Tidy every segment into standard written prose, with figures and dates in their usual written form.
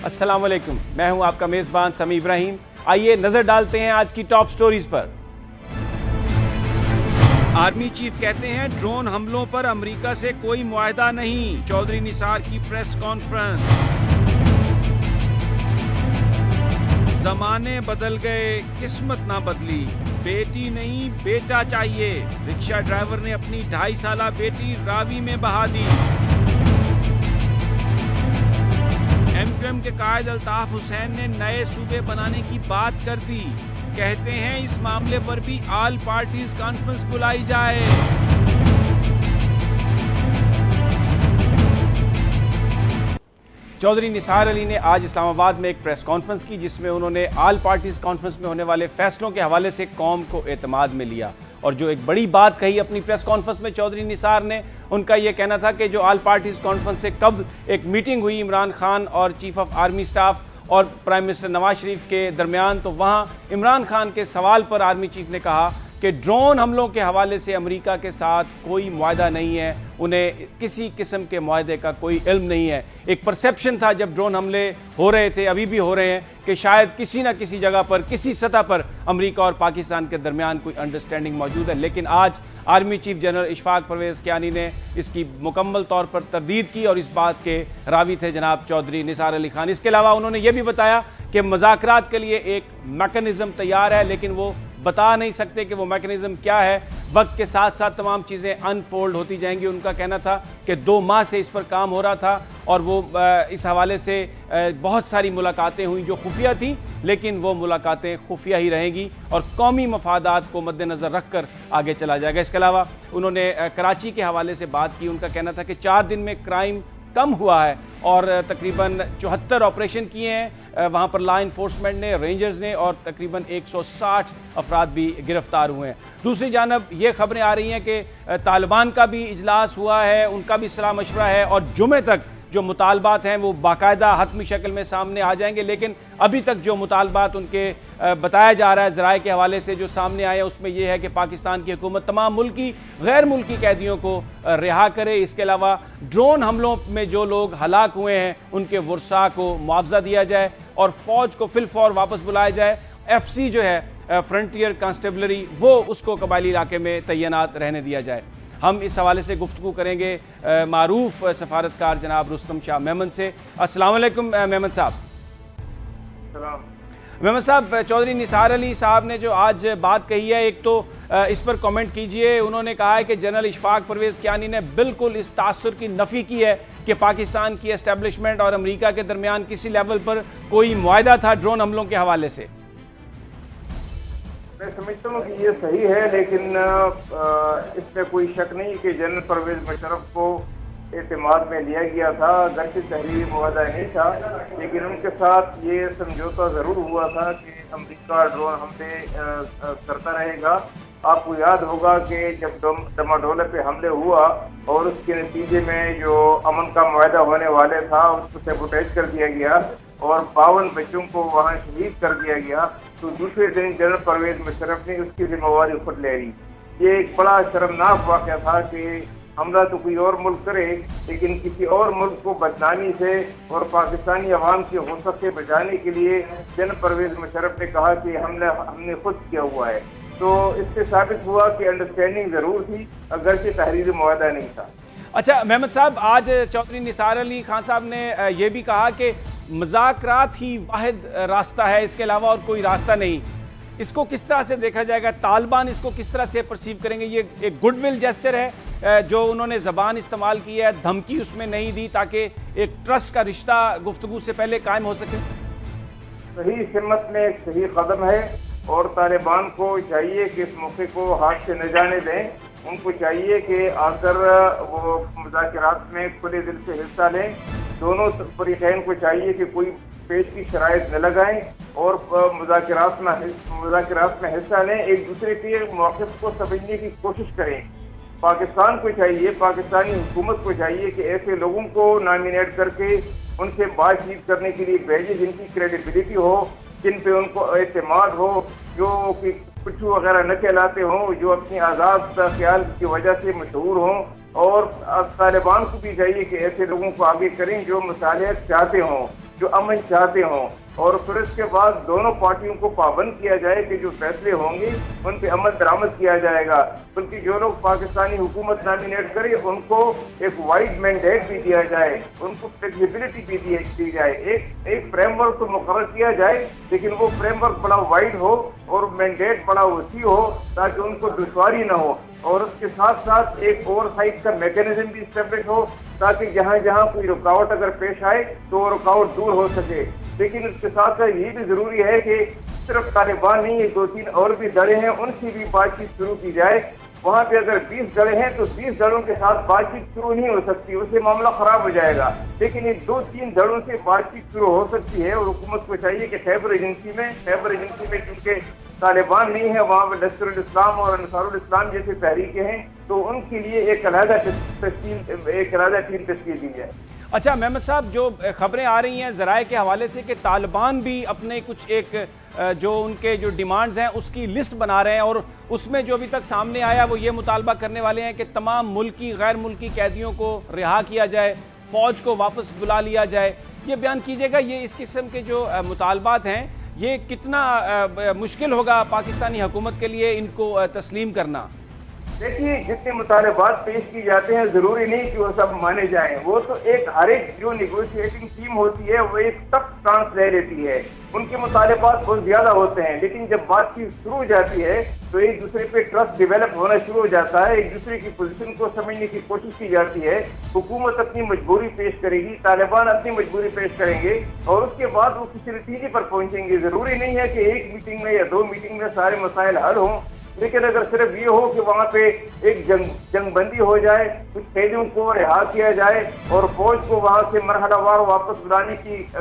अस्सलाम वालेकुम, मैं हूं आपका मेज़बान समी इब्राहिम। आइए नजर डालते हैं आज की टॉप स्टोरीज पर। आर्मी चीफ कहते हैं ड्रोन हमलों पर अमेरिका से कोई मुआहदा नहीं। चौधरी निसार की प्रेस कॉन्फ्रेंस। जमाने बदल गए, किस्मत ना बदली, बेटी नहीं बेटा चाहिए। रिक्शा ड्राइवर ने अपनी 2.5 साला बेटी रावी में बहा दी। एमक्यूएम के कायद अल्ताफ हुसैन ने नए सूबे बनाने की बात कर दी। कहते हैं इस मामले पर भी ऑल पार्टीज कॉन्फ्रेंस बुलाई जाए। चौधरी निसार अली ने आज इस्लामाबाद में एक प्रेस कॉन्फ्रेंस की, जिसमें उन्होंने ऑल पार्टीज कॉन्फ्रेंस में होने वाले फैसलों के हवाले से कौम को एतमाद में लिया। और जो एक बड़ी बात कही अपनी प्रेस कॉन्फ्रेंस में चौधरी निसार ने, उनका यह कहना था कि जो ऑल पार्टीज कॉन्फ्रेंस से कब एक मीटिंग हुई इमरान खान और चीफ ऑफ आर्मी स्टाफ और प्राइम मिनिस्टर नवाज शरीफ के दरमियान, तो वहां इमरान खान के सवाल पर आर्मी चीफ ने कहा कि ड्रोन हमलों के हवाले से अमेरिका के साथ कोई मुआहदा नहीं है, उन्हें किसी किस्म के मुआहदे का कोई इल्म नहीं है। एक परसेप्शन था जब ड्रोन हमले हो रहे थे, अभी भी हो रहे हैं, कि शायद किसी ना किसी जगह पर, किसी सतह पर अमेरिका और पाकिस्तान के दरमियान कोई अंडरस्टैंडिंग मौजूद है। लेकिन आज army chief general Ishfaq Parvez Kayani ने इसकी मुकम्मल तौर पर तरदीद की और इस बात के रावी थे जनाब चौधरी निसार अली खान। इसके अलावा उन्होंने ये भी बताया कि मुज़ाकरात के लिए एक मैकेनिज्म तैयार है, लेकिन वो बता नहीं सकते कि वो मैकेनिज्म क्या है। वक्त के साथ साथ तमाम चीज़ें अनफोल्ड होती जाएंगी। उनका कहना था कि 2 माह से इस पर काम हो रहा था और वो इस हवाले से बहुत सारी मुलाकातें हुई जो खुफिया थी, लेकिन वो मुलाकातें खुफिया ही रहेंगी और कौमी मफादात को मद्देनज़र रख कर आगे चला जाएगा। इसके अलावा उन्होंने कराची के हवाले से बात की। उनका कहना था कि 4 दिन में क्राइम कम हुआ है और तकरीबन 74 ऑपरेशन किए हैं वहाँ पर लॉ इन्फोर्समेंट ने, रेंजर्स ने, और तकरीबन 160 अफराद भी गिरफ्तार हुए हैं। दूसरी जानब ये खबरें आ रही हैं कि तालिबान का भी इजलास हुआ है, उनका भी सलाह मशवरा है और जुमे तक जो मुतालबात हैं वो बाकायदा हतमी शक्ल में सामने आ जाएंगे। लेकिन अभी तक जो मुतालबात उनके बताया जा रहा है ज़राए के हवाले से जो सामने आया, उसमें यह है कि पाकिस्तान की हुकूमत तमाम मुल्की गैर मुल्की कैदियों को रिहा करे। इसके अलावा ड्रोन हमलों में जो लोग हलाक हुए हैं उनके वर्सा को मुआवजा दिया जाए और फौज को फिलफौर वापस बुलाया जाए। FC जो है फ्रंटियर कांस्टेबलरी, वो उसको कबायली इलाके में तैनात रहने दिया जाए। हम इस हवाले से गुफ्तगू करेंगे मारूफ सफारतकार जनाब रुस्तम शाह मेमन से। अस्सलाम वालेकुम मेमन साहब। मेमन साहब, चौधरी निसार अली साहब ने जो आज बात कही है, एक तो इस पर कमेंट कीजिए। उन्होंने कहा है कि जनरल इशफाक परवेज़ कियानी ने बिल्कुल इस तासुर की नफ़ी की है कि पाकिस्तान की एस्टेब्लिशमेंट और अमेरिका के दरमियान किसी लेवल पर कोई मुआहदा था ड्रोन हमलों के हवाले से। मैं समझता हूँ कि ये सही है, लेकिन इसमें कोई शक नहीं कि जनरल परवेज़ मुशर्रफ को एतमाद में लिया गया था। अगरचे तहरीरी मुआहदा नहीं था, लेकिन उनके साथ ये समझौता ज़रूर हुआ था कि अमेरिका ड्रोन हमले करता रहेगा। आपको याद होगा कि जब डमाडोला पे हमले हुआ और उसके नतीजे में जो अमन का मुआहदा होने वाले था उसको सैबोटेज कर दिया गया और 52 बच्चों को वहाँ शहीद कर दिया गया, तो दूसरे दिन जनरल परवेज़ मुशर्रफ ने उसकी जिम्मेवारी खुद ले ली। ये एक बड़ा शर्मनाक वाक़या था कि हमला तो कोई और मुल्क करे, लेकिन किसी और मुल्क को बदनामी से और पाकिस्तानी अवाम की हुसत से बचाने के लिए जनरल परवेज़ मुशर्रफ ने कहा कि हमने खुद किया हुआ है। तो इससे साबित हुआ कि अंडरस्टैंडिंग ज़रूर थी, अगरचे तहरीरी मुआहदा नहीं था। अच्छा मेहमद साहब, आज चौधरी निसार अली खान साहब ने यह भी कहा कि मुज़ाकरात ही वाहिद रास्ता है, इसके अलावा और कोई रास्ता नहीं। इसको किस तरह से देखा जाएगा? तालिबान इसको किस तरह से परसीव करेंगे? ये एक गुडविल जेस्चर है जो उन्होंने ज़बान इस्तेमाल की है, धमकी उसमें नहीं दी, ताकि एक ट्रस्ट का रिश्ता गुफ्तगू से पहले कायम हो सके। सही सिमत में एक सही कदम है और तालिबान को चाहिए कि इस मौके को हाथ से न जाने दें। उनको चाहिए कि आकर वो मुज़ाकरात में खुले दिल से हिस्सा लें। दोनों फरीक़ैन को चाहिए कि कोई पेश की शराइत न लगाएं और मुज़ाकरात में हिस्सा लें, एक दूसरे के मौक़िफ़ को समझने की कोशिश करें। पाकिस्तान को चाहिए, पाकिस्तानी हुकूमत को चाहिए कि ऐसे लोगों को नॉमिनेट करके उनसे बातचीत करने के लिए भेजे जिनकी क्रेडिबिलिटी हो, जिन पे उनको एतमाद हो, जो कि पिट्ठू वगैरह न कहलाते हों, जो अपनी आज़ाद ख्याल की वजह से मशहूर हों। और तालिबान को भी चाहिए कि ऐसे लोगों को आगे करें जो मसालियत चाहते हों। जो अमन चाहते हों, और फिर इसके बाद दोनों पार्टियों को पाबंद किया जाए कि जो फैसले होंगे उन पे अमल दरामद किया जाएगा। बल्कि जो लोग पाकिस्तानी हुकूमत नॉमिनेट करे उनको एक वाइड मैंडेट भी दिया जाए, उनको फ्लेक्सिबिलिटी भी दी जाए, एक फ्रेमवर्क तो मुकर्रर किया जाए, लेकिन वो फ्रेमवर्क बड़ा वाइड हो और मैंडेट बड़ा वसी हो ताकि उनको दुश्वारी न हो। और उसके साथ साथ एक ओवरसाइट का मैकेनिज्म भी स्टेब्लिश हो ताकि जहां जहां कोई रुकावट अगर पेश आए तो वो रुकावट दूर हो सके। लेकिन इसके साथ साथ ये भी जरूरी है कि सिर्फ तालिबान नहीं, 2-3 और भी दड़े हैं, उनसे भी बातचीत शुरू की जाए। वहां पे अगर 20 दड़े हैं तो 20 दड़ों के साथ बातचीत शुरू नहीं हो सकती, उससे मामला खराब हो जाएगा। लेकिन इन 2-3 दड़ों से बातचीत शुरू हो सकती है और हुकूमत को चाहिए कि खैबर एजेंसी में चूंकि तालिबान नहीं है, वहाँ पे लश्कर इस्लाम और अंसारुल इस्लाम जैसे तहरीकें हैं, तो उनके लिए एक अलहदा टीम तश्कील दी जाए। अच्छा मेहमद साहब, जो खबरें आ रही हैं ज़राए के हवाले से कि तालिबान भी अपने कुछ एक जो उनके जो डिमांड्स हैं उसकी लिस्ट बना रहे हैं, और उसमें जो अभी तक सामने आया वो ये मुतालबा करने वाले हैं कि तमाम मुल्की गैर मुल्की कैदियों को रिहा किया जाए, फ़ौज को वापस बुला लिया जाए। ये बयान कीजिएगा, ये इस किस्म के जो मुतालबात हैं ये कितना मुश्किल होगा पाकिस्तानी हुकूमत के लिए इनको तस्लीम करना? देखिए, जितने मुतालबात पेश किए जाते हैं जरूरी नहीं कि वो सब माने जाएं। वो तो एक हर एक जो निगोशिएटिंग टीम होती है वो एक सख्त स्टांस ले लेती है, उनके मुतालबात बहुत ज्यादा होते हैं, लेकिन जब बातचीत शुरू हो जाती है तो एक दूसरे पे ट्रस्ट डेवलप होना शुरू हो जाता है, एक दूसरे की पोजीशन को समझने की कोशिश की जाती है। हुकूमत अपनी मजबूरी पेश करेगी, तालिबान अपनी मजबूरी पेश करेंगे और उसके बाद वो किसी नतीजे पर पहुंचेंगे। जरूरी नहीं है कि एक मीटिंग में या 2 मीटिंग में सारे मसाइल हल हों, लेकिन अगर सिर्फ ये हो कि वहाँ पे एक जंगबंदी हो जाए, कुछ कैदियों को रिहा किया जाए और फौज को वहाँ से मरहलावार वापस बुलाने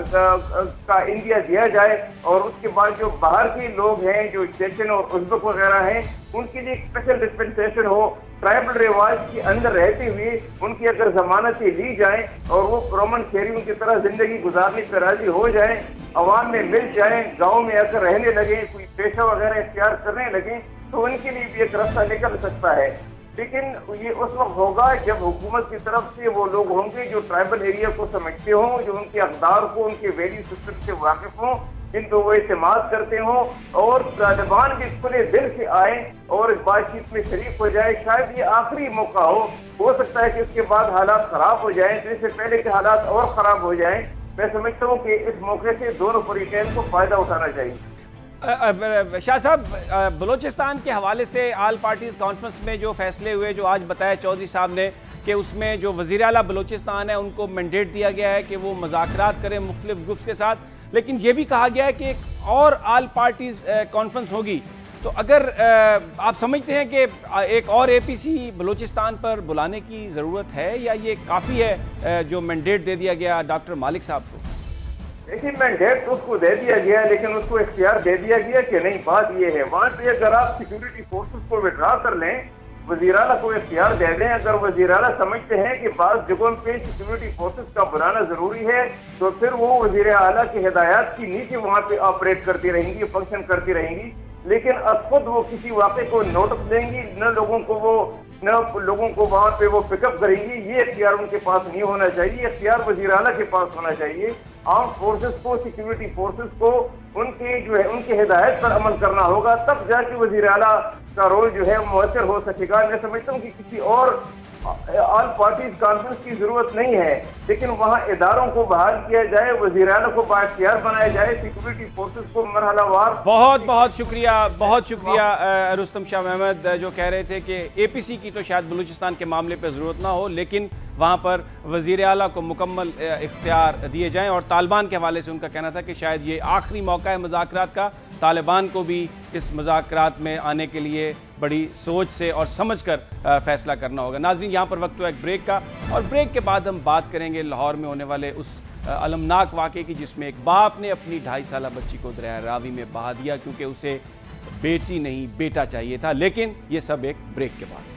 का इंडिया दिया जाए, और उसके बाद जो बाहर के लोग हैं जो चेचन और उज़्बेक वगैरह हैं उनके लिए स्पेशल डिस्पेंसेशन हो, ट्राइबल रिवाज के अंदर रहते हुए उनकी अगर जमानतें ली जाए और वो कॉमन शहरियों की तरह जिंदगी गुजारने पर राजी हो जाए, अवाम में मिल जाए, गाँव में आकर रहने लगे, कोई पेशा वगैरह इख्तियार करने लगे, तो उनके लिए भी एक रास्ता निकल सकता है। लेकिन ये उस वक्त होगा जब हुकूमत की तरफ से वो लोग होंगे जो ट्राइबल एरिया को समझते हों, जो उनके अक़दार को, उनके वैल्यू सिस्टम से वाकिफ हों, जिनको वो इस्तेमाल करते हों, और तालिबान भी खुले दिल से आए और इस बातचीत में शरीक हो जाए। शायद ये आखिरी मौका हो सकता है कि उसके बाद हालात खराब हो जाए, तो इससे पहले के हालात और खराब हो जाए। मैं समझता हूँ कि इस मौके से दोनों फरीकैन को फायदा उठाना चाहिए। शाह साहब, बलूचिस्तान के हवाले से आल पार्टीज कॉन्फ्रेंस में जो फैसले हुए, जो आज बताया चौधरी साहब ने कि उसमें जो वज़ीर आला बलूचिस्तान है उनको मैंडेट दिया गया है कि वो मुज़ाकरात करें मुख्तलिफ ग्रुप्स के साथ, लेकिन ये भी कहा गया है कि एक और आल पार्टीज कॉन्फ्रेंस होगी। तो अगर आप समझते हैं कि एक और APC बलूचिस्तान पर बुलाने की ज़रूरत है या ये काफ़ी है जो मैंडेट दे दिया गया डॉक्टर मालिक साहब को? देखिए, मैंडेट तो उसको दे दिया गया, लेकिन उसको इख्तियार दे दिया गया कि नहीं। बात ये है, वहाँ पे अगर आप सिक्योरिटी फोर्सेस को विड्रा कर लें, वज़ीर आला को इख्तियार दे दें, अगर वज़ीर आला समझते हैं कि बाज़ जगहों पे सिक्योरिटी फोर्सेस का बुलाना जरूरी है, तो फिर वो वज़ीर आला की हिदायत की नीचे वहाँ पे ऑपरेट करती रहेंगी, फंक्शन करती रहेंगी। लेकिन अब खुद वो किसी वाक़े को नोटिस देंगी, न लोगों को वहाँ पे वो पिकअप करेंगी, ये इख्तियार उनके पास नहीं होना चाहिए। इख्तियार वज़ीर आला के पास होना चाहिए। आर्म फोर्सेस को, सिक्योरिटी फोर्सेस को उनके जो है उनकी हिदायत पर अमल करना होगा, तब जाके वज़ीर आला का रोल जो है मुअत्तर हो सकेगा। मैं समझता हूँ कि किसी और ऑल पार्टीज कॉन्फ्रेंस की जरूरत नहीं है, लेकिन वहाँ इदारों को बहाल किया जाए, वज़ीर आला को बाइख्तियार बनाया जाए, सिक्योरिटी फोर्सेस को मरहलावार। बहुत शुक्रिया रुस्तम शाह महमद, जो कह रहे थे कि APC की तो शायद बलूचिस्तान के मामले पर ज़रूरत ना हो, लेकिन वहाँ पर वज़ीर आला को मुकम्मल इख्तियार दिए जाएँ। और तालिबान के हवाले से उनका कहना था कि शायद ये आखिरी मौका है मुज़ाकरात का, तालिबान को भी इस मुज़ाकरात में आने के लिए बड़ी सोच से और समझ कर फैसला करना होगा। नाज़रीन, यहाँ पर वक्त हुआ एक ब्रेक का, और ब्रेक के बाद हम बात करेंगे लाहौर में होने वाले उस अलमनाक वाक़े की जिसमें एक बाप ने अपनी 2.5 साला बच्ची को दरिया रावी में बहा दिया क्योंकि उसे बेटी नहीं बेटा चाहिए था। लेकिन ये सब एक ब्रेक के बाद।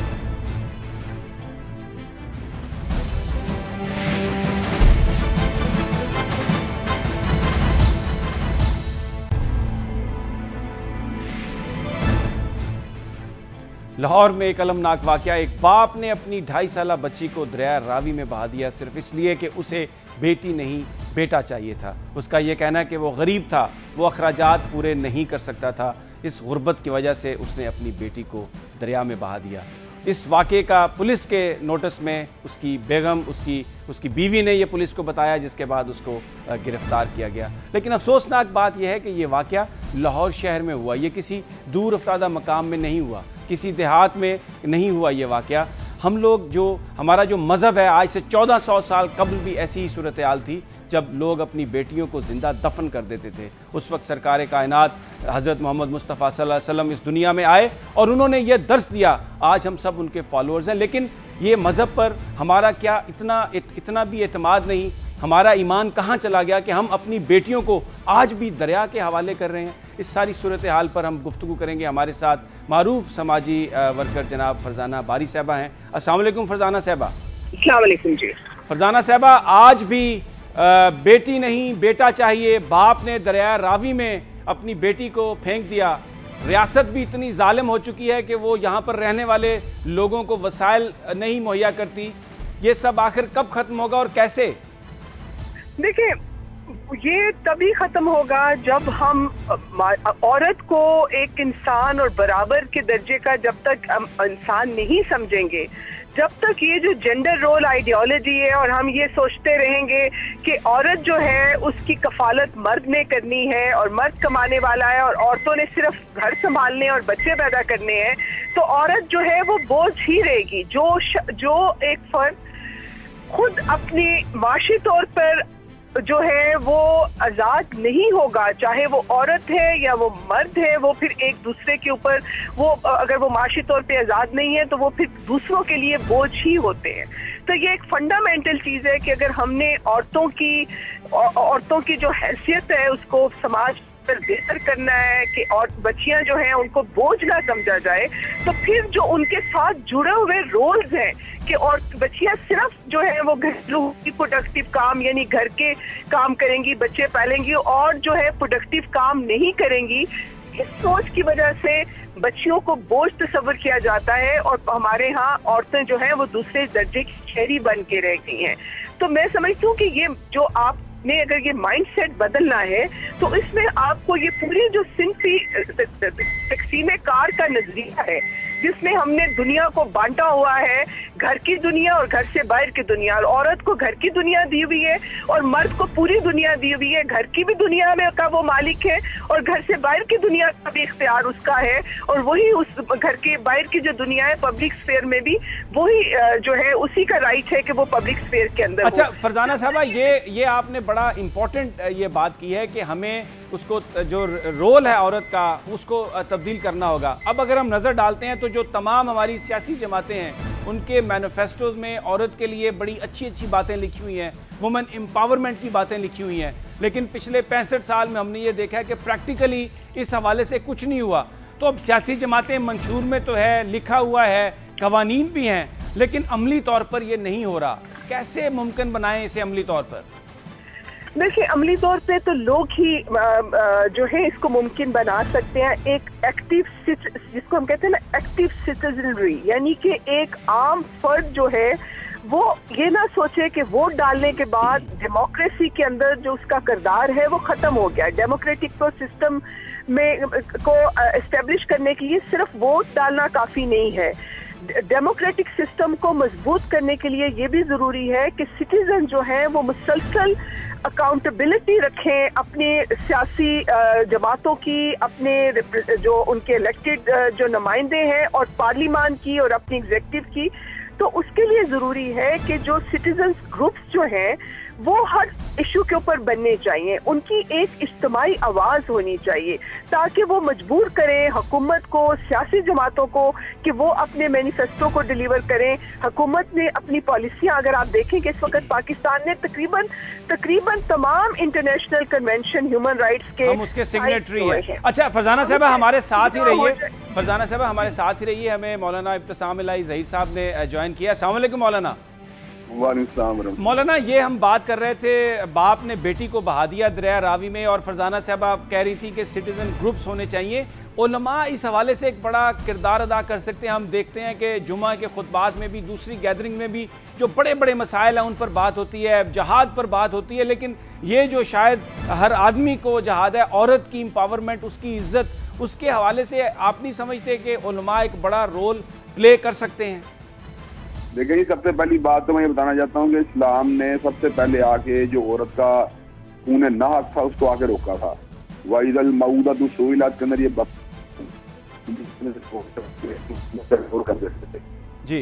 लाहौर में एक अलमनाक वाकया, एक बाप ने अपनी 2.5 साला बच्ची को दरिया रावी में बहा दिया सिर्फ इसलिए कि उसे बेटी नहीं बेटा चाहिए था। उसका ये कहना है कि वो गरीब था, वो अखराजात पूरे नहीं कर सकता था, इस गुर्बत की वजह से उसने अपनी बेटी को दरिया में बहा दिया। इस वाक़े का पुलिस के नोटिस में उसकी बेगम, उसकी बीवी ने ये पुलिस को बताया, जिसके बाद उसको गिरफ्तार किया गया। लेकिन अफसोसनाक बात यह है कि ये वाक़या लाहौर शहर में हुआ, ये किसी दूर अफ्तादा मकाम में नहीं हुआ, किसी देहात में नहीं हुआ ये वाक़या। हम लोग हमारा जो मज़हब है, आज से 1400 साल कबल भी ऐसी ही सूरत हाल थी जब लोग अपनी बेटियों को ज़िंदा दफन कर देते थे। उस वक्त सरकार कायनात हज़रत मोहम्मद मुस्तफ़ा सल्लल्लाहु अलैहि वसल्लम इस दुनिया में आए और उन्होंने ये दर्स दिया। आज हम सब उनके फॉलोअर्स हैं, लेकिन ये मज़हब पर हमारा क्या इतना भी एतमाद नहीं। हमारा ईमान कहाँ चला गया कि हम अपनी बेटियों को आज भी दरिया के हवाले कर रहे हैं। इस सारी सूरत हाल पर हम गुफ्तगू करेंगे। हमारे साथ मारूफ समाजी वर्कर जनाब फरजाना बारी साहबा हैं। अस्सलाम वालेकुम फरजाना साहबा। अस्सलाम वालेकुम जी। फरजाना साहबा, आज भी बेटी नहीं बेटा चाहिए। बाप ने दरिया रावी में अपनी बेटी को फेंक दिया। रियासत भी इतनी जालिम हो चुकी है कि वो यहाँ पर रहने वाले लोगों को वसाइल नहीं मुहैया करती। ये सब आखिर कब खत्म होगा और कैसे? देखिए, ये तभी खत्म होगा जब हम औरत को एक इंसान और बराबर के दर्जे का जब तक हम इंसान नहीं समझेंगे, जब तक ये जो जेंडर रोल आइडियोलॉजी है और हम ये सोचते रहेंगे कि औरत जो है उसकी कफालत मर्द ने करनी है और मर्द कमाने वाला है और औरतों ने सिर्फ घर संभालने और बच्चे पैदा करने हैं, तो औरत जो है वो बोझ ही रहेगी। जो एक फर्द खुद अपनी माशी तौर पर जो है वो आजाद नहीं होगा, चाहे वो औरत है या वो मर्द है, वो फिर एक दूसरे के ऊपर वो अगर वो माशी तौर पे आजाद नहीं है तो वो फिर दूसरों के लिए बोझ ही होते हैं। तो ये एक फंडामेंटल चीज है कि अगर हमने औरतों की जो हैसियत है उसको समाज पर बेहतर करना है कि और बच्चियां जो हैं उनको बोझ ना समझा जाए, तो फिर जो उनके साथ जुड़े हुए रोल्स हैं कि और बच्चियां सिर्फ जो है वो घरेलू प्रोडक्टिव काम यानी घर के काम करेंगी, बच्चे पालेंगी और जो है प्रोडक्टिव काम नहीं करेंगी, इस सोच की वजह से बच्चियों को बोझ तस्वर किया जाता है और हमारे यहाँ औरतें जो है वो दूसरे दर्जे की शहरी बन के रह गई हैं। तो मैं समझती हूँ कि ये जो आपने अगर ये माइंडसेट बदलना है तो इसमें आपको ये पूरी जो सिंफी तकसीम कार का नजरिया है जिसमें हमने दुनिया को बांटा हुआ है, घर की दुनिया और घर से बाहर की दुनिया, और औरत को घर की दुनिया दी हुई है और मर्द को पूरी दुनिया दी हुई है। घर की भी दुनिया में का वो मालिक है और घर से बाहर की दुनिया का भी इख्तियार उसका है, और वही उस घर के बाहर की जो दुनिया है पब्लिक स्फेयर में भी वही जो है उसी का राइट है कि वो पब्लिक स्फेयर के अंदर। अच्छा फरजाना साहबा, ये आपने बड़ा इंपॉर्टेंट ये बात की है कि हमें उसको जो रोल है औरत का उसको तब्दील करना होगा। अब अगर हम नजर डालते हैं तो जो तमाम हमारी सियासी जमातें हैं उनके मैनिफेस्टोज में औरत के लिए बड़ी अच्छी अच्छी बातें लिखी हुई हैं, वुमेन एम्पावरमेंट की बातें लिखी हुई हैं, लेकिन पिछले 65 साल में हमने ये देखा है कि प्रैक्टिकली इस हवाले से कुछ नहीं हुआ। तो अब सियासी जमातें मंशूर में तो है, लिखा हुआ है, कवानीन भी हैं, लेकिन अमली तौर पर यह नहीं हो रहा। कैसे मुमकिन बनाएं इसे अमली तौर पर? देखिए, अमली तौर पे तो लोग ही जो है इसको मुमकिन बना सकते हैं। एक एक्टिव, जिसको हम कहते हैं ना एक्टिव सिटीजनरी, यानी कि एक आम फर्द जो है वो ये ना सोचे कि वोट डालने के बाद डेमोक्रेसी के अंदर जो उसका किरदार है वो खत्म हो गया। डेमोक्रेटिक सिस्टम में को एस्टेब्लिश करने के लिए सिर्फ वोट डालना काफी नहीं है। डेमोक्रेटिक सिस्टम को मजबूत करने के लिए ये भी जरूरी है कि सिटीजन जो है वो मुसलसल अकाउंटेबिलिटी रखें अपने सियासी जमातों की, अपने जो उनके इलेक्टेड जो नुमाइंदे हैं और पार्लियामान की और अपनी एग्जीक्यूटिव की। तो उसके लिए जरूरी है कि जो सिटीजन्स ग्रुप्स जो हैं वो हर इशू के ऊपर बनने चाहिए, उनकी एक इज्तिमाई आवाज होनी चाहिए ताकि वो मजबूर करें हुकूमत को, सियासी जमातों को कि वो अपने मैनिफेस्टो को डिलीवर करें। हुकूमत ने अपनी पॉलिसियां, अगर आप देखें कि इस वक्त पाकिस्तान ने तकरीबन तमाम इंटरनेशनल कन्वेंशन ह्यूमन राइट्स के हम उसके सिग्नेटरी हैं। अच्छा फरजाना साहबा हमारे साथ ही रहिए, फरजाना साहबा हमारे साथ ही रहिए। हमें मौलाना इब्तिसाम इलाही ज़हीर साहब ने ज्वाइन किया। अस्सलाम वालेकुम मौलाना। मौलाना, ये हम बात कर रहे थे, बाप ने बेटी को बहा दिया दरिया रावी में, और फरजाना साहब आप कह रही थी कि सिटीजन ग्रुप्स होने चाहिए। उलमा इस हवाले से एक बड़ा किरदार अदा कर सकते हैं। हम देखते हैं कि जुमा के खुतबात में भी, दूसरी गैदरिंग में भी जो बड़े बड़े मसाइल हैं उन पर बात होती है, जहाद पर बात होती है, लेकिन ये जो शायद हर आदमी को जहाद है, औरत की एम्पावरमेंट, उसकी इज्जत, उसके हवाले से आप नहीं समझते कि उलमा एक बड़ा रोल प्ले कर सकते हैं? देखिए, सबसे पहली बात तो मैं ये बताना चाहता हूँ कि इस्लाम ने सबसे पहले आके जो औरत का खून नाहक था उसको आके रोका था। वाइदल मऊदा तो सोइलात के अंदर ये जी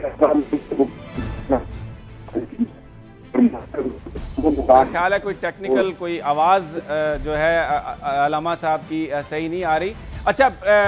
ख्याल है कोई टेक्निकल कोई आवाज़ जो है अलामा साहब की सही नहीं आ रही। अच्छा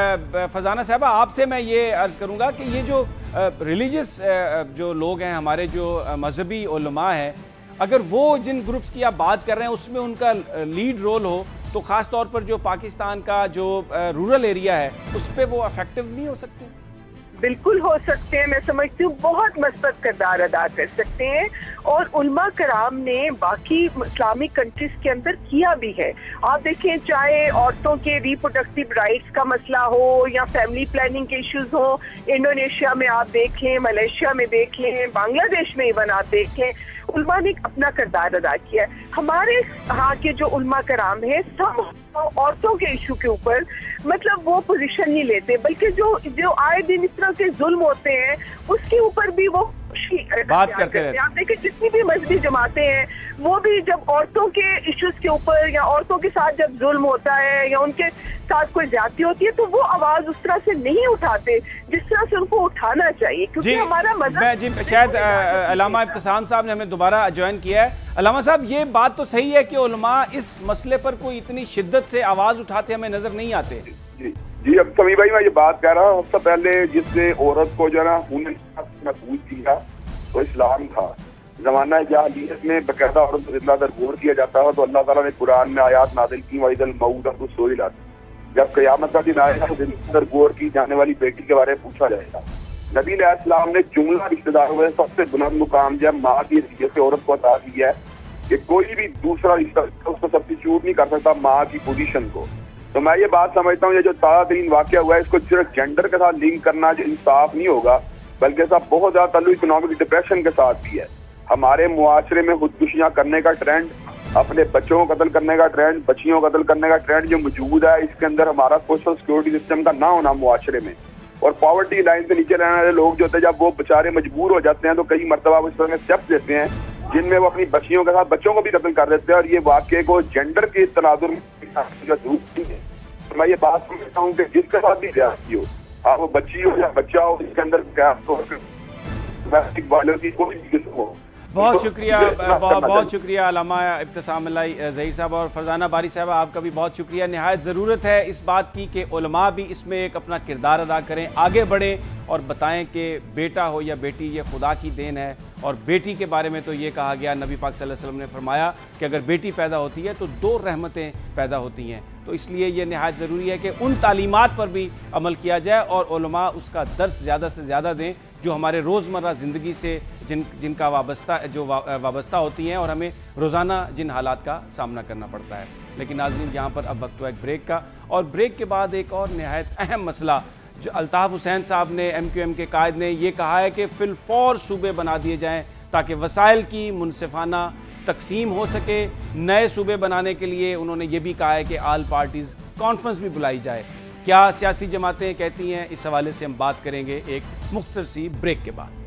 फजाना साहबा, आपसे मैं ये अर्ज़ करूँगा कि ये जो रिलीजियस जो लोग हैं, हमारे जो मजहबी उलमा हैं, अगर वो जिन ग्रुप्स की आप बात कर रहे हैं उसमें उनका लीड रोल हो, तो ख़ास तौर पर जो पाकिस्तान का जो रूरल एरिया है उस पर वो अफेक्टिव नहीं हो सकते? बिल्कुल हो सकते हैं। मैं समझती हूँ बहुत मस्बत किरदार अदा कर सकते हैं, और उलमा कराम ने बाकी इस्लामिक कंट्रीज के अंदर किया भी है। आप देखें, चाहे औरतों के रिप्रोडक्टिव राइट्स का मसला हो या फैमिली प्लानिंग के इश्यूज हो, इंडोनेशिया में आप देख लें, मलेशिया में देख लें, बांग्लादेश में इवन आप देख लें, उलमा ने अपना किरदार अदा किया है। हमारे यहाँ के जो उलमा कराम है, सब औरतों के इशू के ऊपर मतलब वो पोजीशन नहीं लेते, बल्कि जो आए दिन इस तरह के जुल्म होते हैं उसके ऊपर भी वो बात करते हैं। आप देखिए, जितनी भी मजहबी जमातें हैं वो भी जब औरतों के इश्यूज के ऊपर या औरतों के साथ जब जुल्म होता है या उनके साथ कोई ज्यादती होती है तो वो आवाज उस तरह से नहीं उठाते जिस तरह से उनको उठाना चाहिए, क्योंकि हमारा मजहब। शायद अलामा इब्तिसाम साहब ने हमें दोबारा ज्वाइन किया है। अलामा साहब, ये बात तो सही है कि उलमा इस मसले पर कोई इतनी शिद्दत से आवाज उठाते हमें नजर नहीं आते। जी, अब समी भाई मैं ये बात कह रहा हूँ, सबसे पहले जिसने औरत को जो है ना महफूज किया तो इस्लाम था। जमाना जाहिलियत में बकायदा औरत को जिंदा दरगोर किया जाता है, तो अल्लाह ताला ने कुरान में आयात नाज़िल की, वाइदल मऊदतु सुइलत, जब क़यामत का दिन आएगा तो जिंदा दरगोर की जाने वाली बेटी के बारे में पूछा जाएगा। नबी अलैहिस्सलाम ने जुमला रिश्तेदारों में सबसे बुलंद मुकाम जब माँ की हैसियत से औरत को अता किया है कि कोई भी दूसरा रिश्ता उसको सब्स्टिट्यूट नहीं कर सकता माँ की पोजीशन को। तो मैं ये बात समझता हूँ, ये जो ताज़ा तरीन वाक़या हुआ है इसको सिर्फ जेंडर के साथ लिंक करना जो इंसाफ नहीं होगा, बल्कि ऐसा बहुत ज्यादा ताल्लुक इकोनॉमिक डिप्रेशन के साथ भी है। हमारे मुआशरे में खुदकुशियां करने का ट्रेंड, अपने बच्चों को कत्ल करने का ट्रेंड, बच्चियों को कत्ल करने का ट्रेंड जो मौजूद है, इसके अंदर हमारा सोशल सिक्योरिटी सिस्टम का ना होना मुआशरे में, और पॉवर्टी लाइन से नीचे रहने वाले लोग जो होते हैं, जब वो बेचारे मजबूर हो जाते हैं तो कई मरतबा उस तरह के स्टेप्स लेते हैं जिनमें वो अपनी बच्चियों के साथ बच्चों को भी कत्ल कर देते हैं, और ये वाक्य को जेंडर के तनाजुर में जरूरत नहीं है। तो मैं ये बात समझता हूँ कि जिसके साथ भी ज्यादती हो, आप वो बच्ची हो या बच्चा हो, इसके अंदर कोई भी हो। बहुत शुक्रिया, बहुत शुक्रिया अल्लामा इब्तिसाम ज़हीर साहब, और फरजाना बारी साहब आपका भी बहुत शुक्रिया। निहायत ज़रूरत है इस बात की कि उलमा भी इसमें एक अपना किरदार अदा करें, आगे बढ़ें और बताएं कि बेटा हो या बेटी ये खुदा की देन है, और बेटी के बारे में तो ये कहा गया, नबी पाक सल्लल्लाहु अलैहि वसल्लम ने फरमाया कि अगर बेटी पैदा होती है तो 2 रहमतें पैदा होती हैं। तो इसलिए ये निहायत ज़रूरी है कि उन तालीमात पर भी अमल किया जाए और उलमा उसका दर्स ज़्यादा से ज़्यादा दें जो हमारे रोज़मर्रा ज़िंदगी से जिनका वाबस्ता होती हैं और हमें रोज़ाना जिन हालात का सामना करना पड़ता है। लेकिन नाज़रीन, यहाँ पर अब वक्त हुआ एक ब्रेक का, और ब्रेक के बाद एक और निहायत अहम मसला जो अल्ताफ़ हुसैन साहब ने, MQM के कायद ने, ये कहा है कि फिलफौर सूबे बना दिए जाएँ ताकि वसाइल की मुनसिफाना तकसीम हो सके। नए सूबे बनाने के लिए उन्होंने ये भी कहा है कि आल पार्टीज़ कॉन्फ्रेंस भी बुलाई जाए। क्या सियासी जमातें कहती हैं, इस हवाले से हम बात करेंगे एक मुख्तर सी ब्रेक के बाद।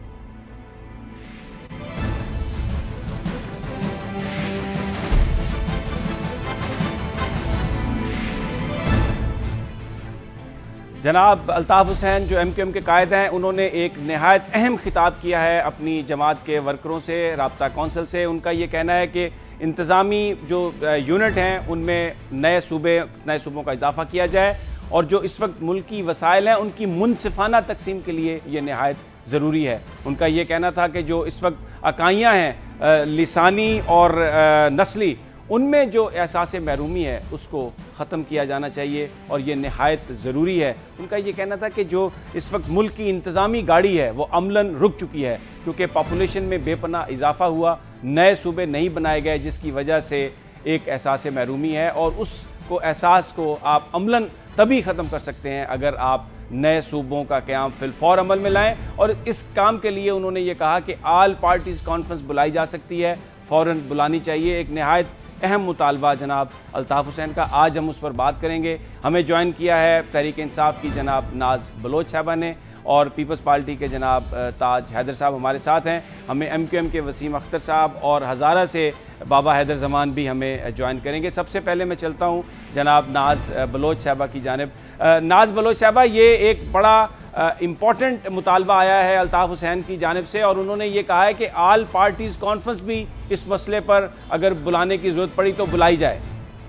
जनाब अल्ताफ़ हुसैन जो MQM के कायद हैं, उन्होंने एक नहायत अहम खिताब किया है अपनी जमात के वर्करों से, राब्ता कौंसिल से। उनका ये कहना है कि इंतज़ामी जो यूनिट हैं उनमें नए सूबों का इजाफ़ा किया जाए, और जो इस वक्त मुल्की वसाइल हैं उनकी मुनसिफाना तकसीम के लिए ये नहायत ज़रूरी है। उनका ये कहना था कि जो इस वक्त अकाइयाँ हैं लिसानी और नस्ली, उनमें जो एहसास महरूमी है उसको ख़त्म किया जाना चाहिए और ये नहायत ज़रूरी है। उनका ये कहना था कि जो इस वक्त मुल्क की इंतज़ामी गाड़ी है वो अमलन रुक चुकी है, क्योंकि पॉपुलेशन में बेपनाह इजाफ़ा हुआ, नए सूबे नहीं बनाए गए, जिसकी वजह से एक एहसास महरूमी है, और उसको एहसास को आप अमलन तभी ख़त्म कर सकते हैं अगर आप नए सूबों का क़याम फिलफौर अमल में लाएं। और इस काम के लिए उन्होंने ये कहा कि आल पार्टीज़ कॉन्फ्रेंस बुलाई जा सकती है, फ़ौरन बुलानी चाहिए। एक नहायत अहम मुतालबा जनाब अल्ताफ़ हुसैन का, आज हम उस पर बात करेंगे। हमें ज्वाइन किया है तहरीक इंसाफ की जनाब नाज बलोच साहबा ने और पीपल्स पार्टी के जनाब ताज हैदर साहब हमारे साथ हैं। हमें MQM के वसीम अख्तर साहब और हज़ारा से बाबा हैदर ज़मान भी हमें ज्वाइन करेंगे। सबसे पहले मैं चलता हूँ जनाब नाज बलोच साहबा की जानिब। नाज बलोच साहबा, ये एक बड़ा इम्पॉर्टेंट मुतालबा आया है अल्ताफ़ हुसैन की जानिब से और उन्होंने ये कहा है कि आल पार्टीज़ कॉन्फ्रेंस भी इस मसले पर अगर बुलाने की ज़रूरत पड़ी तो बुलाई जाए।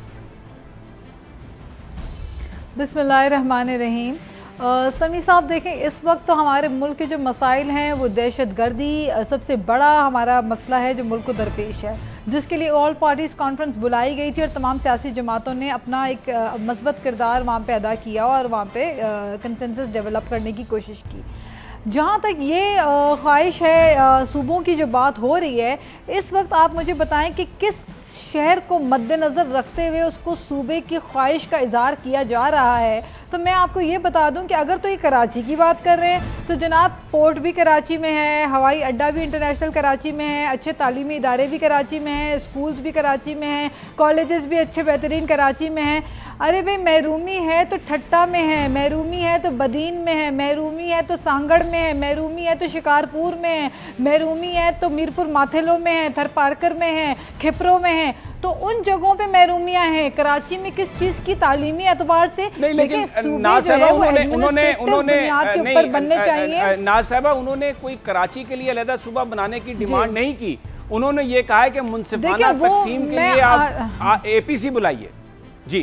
बिस्मिल्लाहिर्रहमानिर्रहीम। समी साहब, देखें, इस वक्त तो हमारे मुल्क के जो मसाइल हैं वो दहशतगर्दी सबसे बड़ा हमारा मसला है जो मुल्क को दरपेश है, जिसके लिए ऑल पार्टीज़ कॉन्फ्रेंस बुलाई गई थी और तमाम सियासी जमातों ने अपना एक मस्बत किरदार वहाँ पे अदा किया और वहाँ पे कंसेंसस डेवलप करने की कोशिश की। जहाँ तक ये ख्वाहिश है सूबों की जो बात हो रही है, इस वक्त आप मुझे बताएं कि किस शहर को मद्देनज़र रखते हुए उसको सूबे की ख्वाहिश का इज़हार किया जा रहा है। तो मैं आपको ये बता दूं कि अगर तो ये कराची की बात कर रहे हैं तो जनाब पोर्ट भी कराची में है, हवाई अड्डा भी इंटरनेशनल कराची में है, अच्छे तालीमी इदारे भी कराची में हैं, स्कूल्स भी कराची में हैं, कॉलेजेस भी अच्छे बेहतरीन कराची में हैं। अरे भाई, महरूमी है तो ठट्टा में है, महरूमी है तो बदीन में है, महरूमी है तो सांगड़ में है, महरूमी है तो शिकारपुर में है, महरूमी है तो मीरपुर माथेलो में है, थरपारकर में है, खिपरो में है। तो उन जगहों पे महरूमियाँ हैं। कराची में किस चीज़ की तालीमी एतबार से लेकिन नाज साहबा उन्होंने कोई कराची के लिए अलहदा सूबा बनाने की डिमांड नहीं की। उन्होंने ये कहा है कि मुनसिफाना तकसीम के लिए आप APC बुलाइए। जी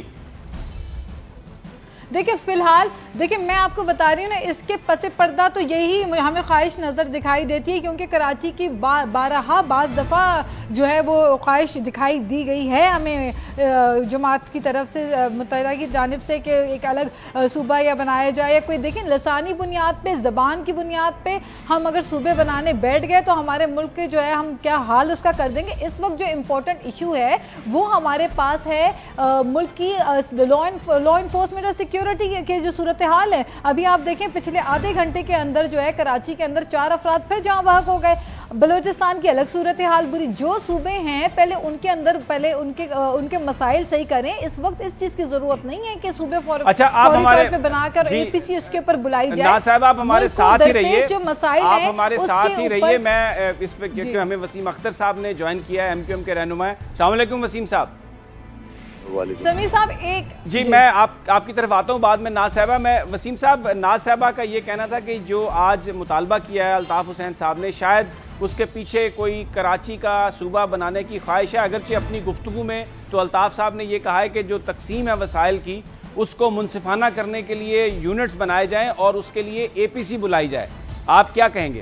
देखिए, फिलहाल देखिए मैं आपको बता रही हूँ ना, इसके पसे पर्दा तो यही हमें ख्वाहिश नज़र दिखाई देती है, क्योंकि कराची की बारहा बाज़ दफ़ा जो है वो ख्वाहिश दिखाई दी गई है हमें जमात की तरफ से, मुत्तहिदा की जानिब से, कि एक अलग सूबा या बनाया जाए या कोई। देखें, लसानी बुनियाद पे, ज़बान की बुनियाद पे हम अगर सूबे बनाने बैठ गए तो हमारे मुल्क के जो है हम क्या हाल उसका कर देंगे। इस वक्त जो इम्पोर्टेंट इशू है वो हमारे पास है मुल्क की लॉ इन्फोर्समेंट और सिक्योरिटी के जो सूरत हाल है। अभी आप देखें, पिछले आधे घंटे के अंदर जो है कराची के अंदर 4 अफराद फिर जहाँ बहक हो गए। बलूचिस्तान की अलग सूरत हाल बुरी। जो सूबे हैं पहले उनके अंदर पहले उनके मसाइल सही करें। इस वक्त इस चीज की जरूरत नहीं है कि सूबे अच्छा आप हमारे पे बनाकर APC उसके ऊपर बुलाई जाए। ना साहब, आप हमारे साथ ही रहिए, जो मसाइल आप हमारे साथ ही रहिए। मैं इस पे, क्योंकि हमें वसीम अख्तर साहब ने ज्वाइन किया है, MQM के रहनुमा। अस्सलाम वालेकुम वसीम साहब। समी साहब जी मैं आपकी तरफ आता हूँ बाद में। नाज साहबा, मैं वसीम साहब, नाज साहबा का ये कहना था कि जो आज मुतालबा किया है अल्ताफ़ हुसैन साहब ने, शायद उसके पीछे कोई कराची का सूबा बनाने की ख्वाहिश है। अगरचे अपनी गुफ्तगू में तो अल्ताफ़ साहब ने यह कहा है कि जो तकसीम है वसाइल की उसको मुनसिफाना करने के लिए यूनिट्स बनाए जाएँ और उसके लिए APC बुलाई जाए। आप क्या कहेंगे?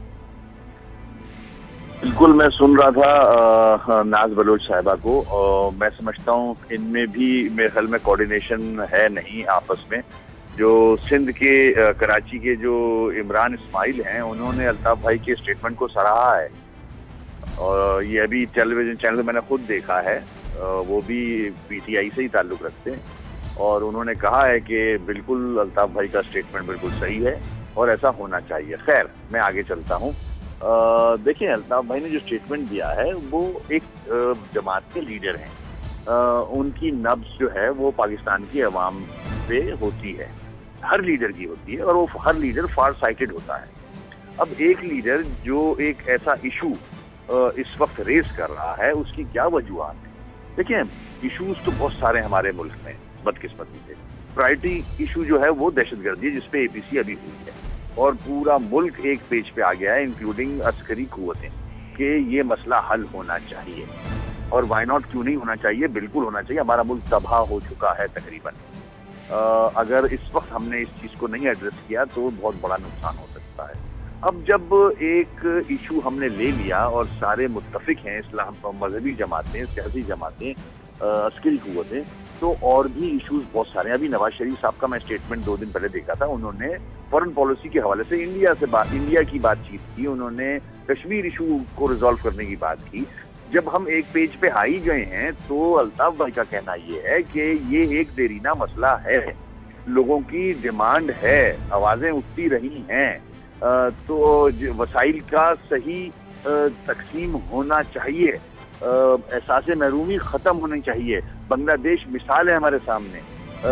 बिल्कुल, मैं सुन रहा था नाज बलोच साहिबा को और मैं समझता हूँ इनमें भी मेरे ख्याल में कोऑर्डिनेशन है नहीं आपस में। जो सिंध के कराची के जो इमरान इस्माइल हैं, उन्होंने अल्ताफ भाई के स्टेटमेंट को सराहा है और ये अभी टेलीविजन चैनल मैंने खुद देखा है, वो भी PTI से ही ताल्लुक़ रखते हैं और उन्होंने कहा है कि बिल्कुल अल्ताफ भाई का स्टेटमेंट बिल्कुल सही है और ऐसा होना चाहिए। खैर, मैं आगे चलता हूँ। देखिए, अल्ताफ भाई ने जो स्टेटमेंट दिया है वो एक जमात के लीडर हैं। उनकी नब्ज़ जो है वो पाकिस्तान की अवाम पे होती है, हर लीडर की होती है और वो हर लीडर फार साइटेड होता है। अब एक लीडर जो एक ऐसा इशू इस वक्त रेस कर रहा है, उसकी क्या वजूहात है? देखिए, इशूज तो बहुत सारे हमारे मुल्क में, बदकिस्मती से प्रायोरिटी इशू जो है वो दहशतगर्दी है, जिसपे APC अभी हुई है और पूरा मुल्क एक पेज पे आ गया है, इंक्लूडिंग अस्करी कुव्वतें, कि ये मसला हल होना चाहिए। और वाई नॉट, क्यों नहीं होना चाहिए? बिल्कुल होना चाहिए। हमारा मुल्क तबाह हो चुका है तकरीबन। अगर इस वक्त हमने इस चीज़ को नहीं एड्रेस किया तो बहुत बड़ा नुकसान हो सकता है। अब जब एक इशू हमने ले लिया और सारे मुत्तफिक हैं, इस्लाम मजहबी जमातें, सियासी जमातें, अस्करी कुव्वतें, तो और भी इश्यूज बहुत सारे हैं। अभी नवाज शरीफ साहब का मैं स्टेटमेंट 2 दिन पहले देखा था, उन्होंने फॉरेन पॉलिसी के हवाले से इंडिया की बातचीत की, उन्होंने कश्मीर इशू को रिजॉल्व करने की बात की। जब हम एक पेज पे आ ही गए हैं तो अल्ताफ भाई का कहना ये है कि ये एक देरीना मसला है लोगों की डिमांड है, आवाजें उठती रही हैं, तो वसाइल का सही तकसीम होना चाहिए, एहसास महरूमी खत्म होनी चाहिए। बांग्लादेश मिसाल है हमारे सामने,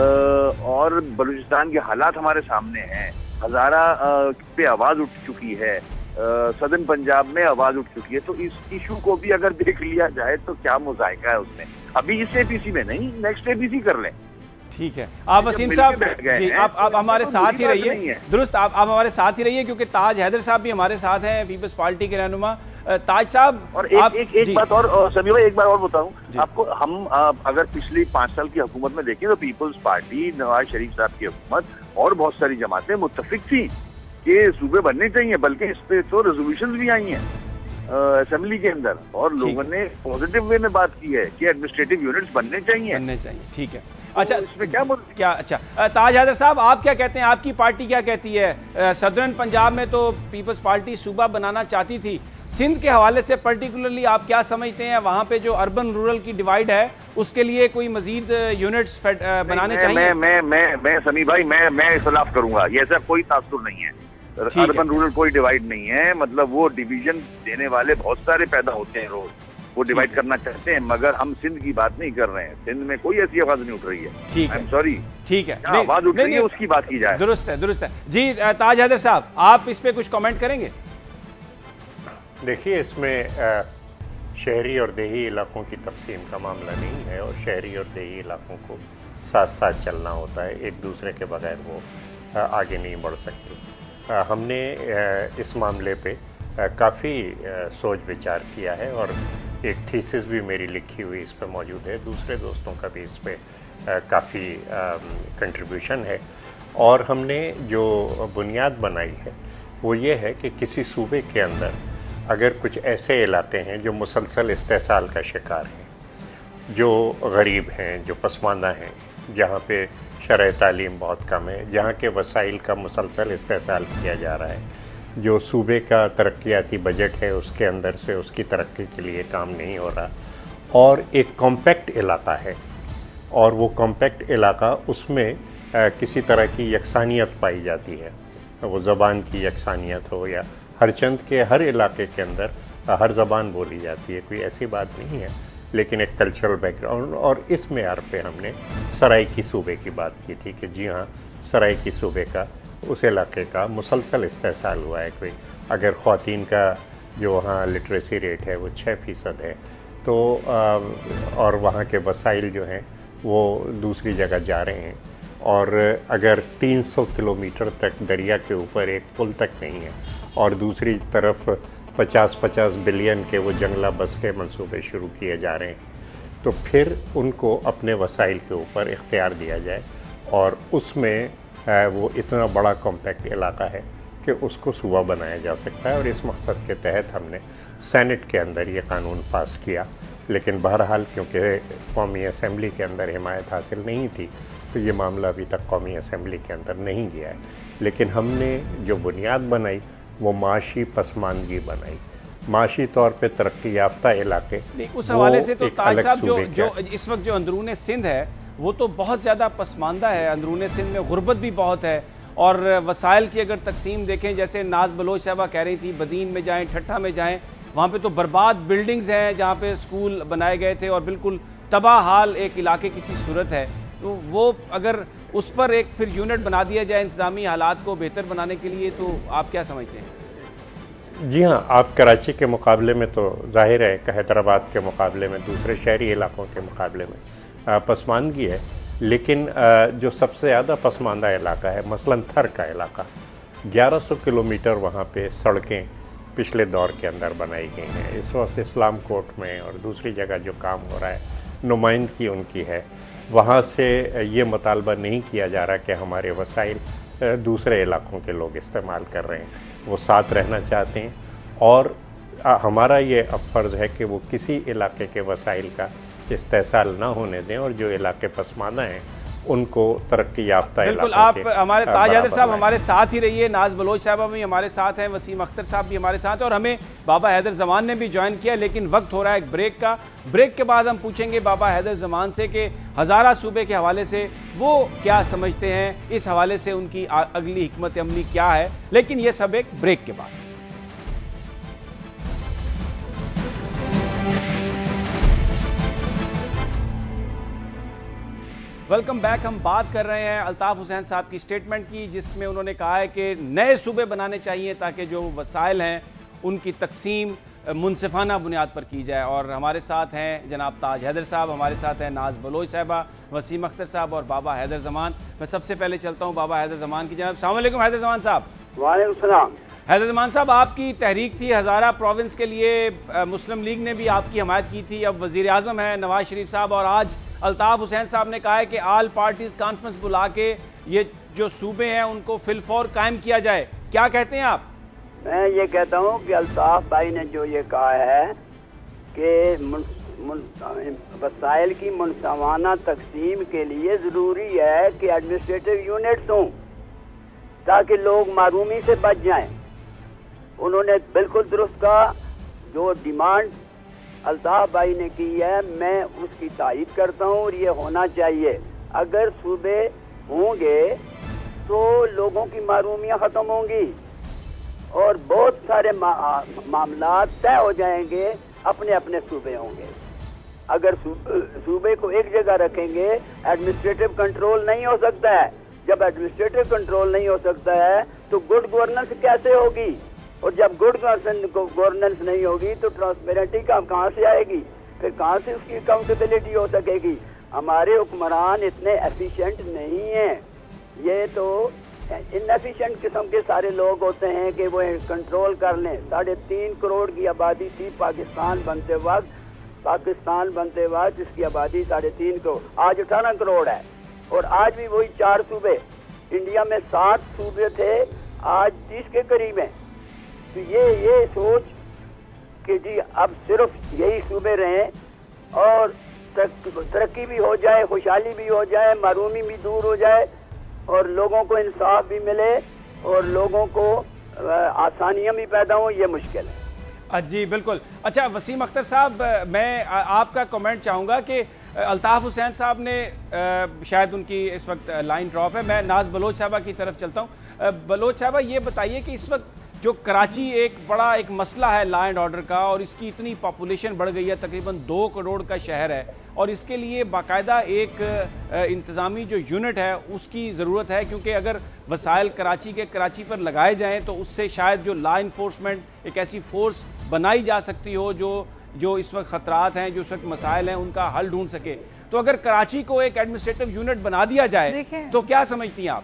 और बलूचिस्तान के हालात हमारे सामने हैं। हजारा पे आवाज उठ चुकी है, सदर्न पंजाब में आवाज उठ चुकी है। तो इस इशू को भी अगर देख लिया जाए तो क्या मुजाहिका है उसमें, अभी इस एपीसी में नहीं, नेक्स्ट एपीसी कर लें। ठीक है, आप वसीम साहब जी, आप हमारे साथ ही रहिए, दुरुस्त, आप हमारे साथ ही रहिए, क्योंकि ताज हैदर साहब भी हमारे साथ हैं, पीपल्स पार्टी के रहनुमा। ताज साहब, और एक बात और सभी भाई, एक बार और बताऊं आपको, हम अगर पिछली 5 साल की हुकूमत में देखें तो पीपल्स पार्टी, नवाज शरीफ साहब की हुकूमत और बहुत सारी जमातें मुत्तफिक थी कि सूबे बनने चाहिए, बल्कि इस पे तो रेजोल्यूशन भी आई हैं असेंबली के अंदर, और लोगों ने पॉजिटिव वे में बात की है कि एडमिनिस्ट्रेटिव यूनिट्स बनने चाहिए। ठीक है, अच्छा, तो इसमें क्या अच्छा, ताज हैदर साहब, आप क्या कहते हैं, आपकी पार्टी क्या कहती है? सदर्न पंजाब में तो पीपल्स पार्टी सूबा बनाना चाहती थी, सिंध के हवाले से पर्टिकुलरली आप क्या समझते हैं? वहाँ पे जो अर्बन रूरल की डिवाइड है, उसके लिए कोई मजीद यूनिट्स बनाने चाहिए? मैं समी भाई, मैं इख्तिलाफ करूंगा, ये ऐसा कोई तासुर नहीं है। अर्बन रूरल कोई डिवाइड नहीं है, मतलब वो डिवीजन देने वाले बहुत सारे पैदा होते हैं रोज, वो डिवाइड करना चाहते हैं, मगर हम सिंध की बात नहीं कर रहे हैं। सिंध में कोई ऐसी आवाज नहीं उठ रही है। ठीक है, सॉरी, ठीक है, आवाज उठ रही है उसकी बात की जाए। दुरुस्त है, दुरुस्त है जी। ताज हैदर साहब, आप इस पे कुछ कमेंट करेंगे? देखिए, इसमें शहरी और देही इलाकों की तकसीम का मामला नहीं है, और शहरी और देही इलाकों को साथ साथ चलना होता है, एक दूसरे के बगैर वो आगे नहीं बढ़ सकते। हमने इस मामले पे काफ़ी सोच विचार किया है, और एक थीसिस भी मेरी लिखी हुई इस पे मौजूद है, दूसरे दोस्तों का भी इस पे काफ़ी कंट्रीब्यूशन है। और हमने जो बुनियाद बनाई है वो ये है कि किसी सूबे के अंदर अगर कुछ ऐसे इलाके हैं जो मुसलसल इस्तेसाल का शिकार हैं, जो गरीब हैं, जो पसमानदा हैं, जहाँ पे शरह तालीम बहुत कम है, जहाँ के वसाइल का मुसलसल इस्तेसाल किया जा रहा है, जो सूबे का तरक्याती बजट है उसके अंदर से उसकी तरक्की के लिए काम नहीं हो रहा, और एक कॉम्पैक्ट इलाका है, और वो कॉम्पैक्ट इलाका उसमें किसी तरह की यकसानियत पाई जाती है, वो ज़बान की यकसानियत हो या हरचंद के हर इलाके के अंदर हर ज़बान बोली जाती है, कोई ऐसी बात नहीं है, लेकिन एक कल्चरल बैकग्राउंड। और इस मेयार पे हमने सराइकी सूबे की बात की थी कि जी हाँ, सराइकी सूबे का उस इलाके का मुसलसल इस्तेसाल हुआ है। कोई अगर ख़वातीन का जो वहाँ लिटरेसी रेट है वो 6% है, तो और वहाँ के वसाइल जो हैं वो दूसरी जगह जा रहे हैं, और अगर 300 किलोमीटर तक दरिया के ऊपर एक पुल तक नहीं है, और दूसरी तरफ 50-50 बिलियन के वो जंगला बस के मंसूबे शुरू किए जा रहे हैं, तो फिर उनको अपने वसाइल के ऊपर इख्तियार दिया जाए, और उसमें वो इतना बड़ा कॉम्पैक्ट इलाका है कि उसको सूबा बनाया जा सकता है। और इस मकसद के तहत हमने सेनेट के अंदर ये कानून पास किया, लेकिन बहरहाल क्योंकि कौमी असम्बली के अंदर हिमायत हासिल नहीं थी, तो ये मामला अभी तक कौमी असम्बली के अंदर नहीं गया है। लेकिन हमने जो बुनियाद बनाई वो माशी पसमानदगी बनाई, माशी तौर पे तरक्की याफ्ता इलाके। उस हवाले से तो ताज साहब, जो इस वक्त जो अंदरून सिंध है वो तो बहुत ज़्यादा पसमानदा है, अंदरून सिंध में गुर्बत भी बहुत है, और वसाइल की अगर तकसीम देखें, जैसे नाज बलोच साहबा कह रही थी, बदीन में जाएँ, ठट्ठा में जाएँ, वहाँ पे तो बर्बाद बिल्डिंग्स हैं जहाँ पे स्कूल बनाए गए थे, और बिल्कुल तबाह हाल एक इलाके की सी सूरत है। तो वो अगर उस पर एक फिर यूनिट बना दिया जाए इंतज़ामी हालात को बेहतर बनाने के लिए, तो आप क्या समझते हैं? जी हाँ, आप कराची के मुकाबले में तो जाहिर है कि हैदराबाद के मुकाबले में, दूसरे शहरी इलाकों के मुकाबले में पसमानदगी है, लेकिन जो सबसे ज़्यादा पसमानदा इलाका है मसलन थर का इलाका, 1100 किलोमीटर वहाँ पे सड़कें पिछले दौर के अंदर बनाई गई हैं। इस वक्त इस्लाम कोर्ट में और दूसरी जगह जो काम हो रहा है, नुमाइंदगी उनकी है, वहाँ से ये मुतालबा नहीं किया जा रहा कि हमारे वसाइल दूसरे इलाकों के लोग इस्तेमाल कर रहे हैं, वो साथ रहना चाहते हैं, और हमारा ये अब फ़र्ज़ है कि वो किसी इलाके के वसाइल का इस्तेसाल ना होने दें, और जो इलाके पसमानदा हैं उनको तरक्की याफ्ता बिल्कुल। आप हमारे ताज हैदर साहब हमारे साथ ही रहिए, नाज बलोच साहब भी हमारे साथ हैं, वसीम अख्तर साहब भी हमारे साथ हैं और हमें बाबा हैदर जमान ने भी ज्वाइन किया, लेकिन वक्त हो रहा है एक ब्रेक का। ब्रेक के बाद हम पूछेंगे बाबा हैदर जमान से कि हज़ारा सूबे के हवाले से वो क्या समझते हैं, इस हवाले से उनकी अगली हिकमत अमली क्या है, लेकिन ये सब एक ब्रेक के बाद। Welcome back. हम बात कर रहे हैं अल्ताफ हुसैन साहब की स्टेटमेंट की, जिसमें उन्होंने कहा है कि नए सूबे बनाने चाहिए ताकि जो वसाइल हैं उनकी तकसीम मुनसिफाना बुनियाद पर की जाए। और हमारे साथ हैं जनाब ताज हैदर साहब, हमारे साथ हैं नाज बलोच साहबा, वसीम अख्तर साहब और बाबा हैदर जमान। मैं सबसे पहले चलता हूँ बाबा हैदर जमान की जनाब। अस्सलाम वालेकुम हैदर जमान साहब। वालेकुम सलाम। हैदर जमान साहब, आपकी तहरीक थी हज़ारा प्रोविंस के लिए, मुस्लिम लीग ने भी आपकी हमायत की थी। अब वज़ीर आज़म है नवाज शरीफ साहब और आज अल्ताफ हुसैन साहब ने कहा है कि आल पार्टीज कॉन्फ्रेंस बुला के ये जो सूबे हैं उनको फिलफौर कायम किया जाए। क्या कहते हैं आप? मैं ये कहता हूँ कि अल्ताफ भाई ने जो ये कहा है कि वसाइल की मुनसवाना तकसीम के लिए ज़रूरी है कि एडमिनिस्ट्रेटिव यूनिट्स हों ताकि लोग मारूमी से बच जाएं। उन्होंने बिल्कुल दुरुस्त कहा। जो डिमांड अल्ताफ भाई ने की है मैं उसकी तायीद करता हूँ और ये होना चाहिए। अगर सूबे होंगे तो लोगों की मारूमियाँ ख़त्म होंगी और बहुत सारे मामला तय हो जाएंगे, अपने अपने सूबे होंगे। अगर सूबे को एक जगह रखेंगे एडमिनिस्ट्रेटिव कंट्रोल नहीं हो सकता है। जब एडमिनिस्ट्रेटिव कंट्रोल नहीं हो सकता है तो गुड गवर्नेंस कैसे होगी? और जब गुड गवर्नेंस नहीं होगी तो ट्रांसपेरेंटी कहाँ से आएगी? फिर कहाँ से उसकी अकाउंटेबिलिटी हो सकेगी? हमारे हुक्मरान इतने एफिशिएंट नहीं हैं। ये तो इनएफिशिएंट किस्म के सारे लोग होते हैं कि वो कंट्रोल कर लें। 3.5 करोड़ की आबादी थी पाकिस्तान बनते वक्त इसकी आबादी 3.5 करोड़, आज 18 करोड़ है। और आज भी वही 4 सूबे, इंडिया में 7 सूबे थे, आज 30 के करीब हैं। तो ये सोच कि जी अब सिर्फ यही सूबे रहें और तरक्की भी हो जाए, खुशहाली भी हो जाए, महरूमी भी दूर हो जाए और लोगों को इंसाफ भी मिले और लोगों को आसानियां भी पैदा हों, ये मुश्किल है। जी बिल्कुल। अच्छा वसीम अख्तर साहब, मैं आपका कमेंट चाहूँगा कि अल्ताफ हुसैन साहब ने शायद उनकी इस वक्त लाइन ड्रॉप है, मैं नाज बलोच साहबा की तरफ चलता हूँ। बलोच साहबा, ये बताइए कि इस वक्त जो कराची एक बड़ा एक मसला है लॉ एंड ऑर्डर का, और इसकी इतनी पॉपुलेशन बढ़ गई है, तकरीबन 2 करोड़ का शहर है, और इसके लिए बाकायदा एक इंतज़ामी जो यूनिट है उसकी ज़रूरत है, क्योंकि अगर वसाइल कराची पर लगाए जाएं तो उससे शायद जो लॉ इन्फोर्समेंट एक ऐसी फोर्स बनाई जा सकती हो जो इस वक्त ख़तरात हैं, जो इस वक्त मसाइल हैं, उनका हल ढूंढ सके। तो अगर कराची को एक एडमिनिस्ट्रेटिव यूनिट बना दिया जाए तो क्या समझती हैं आप?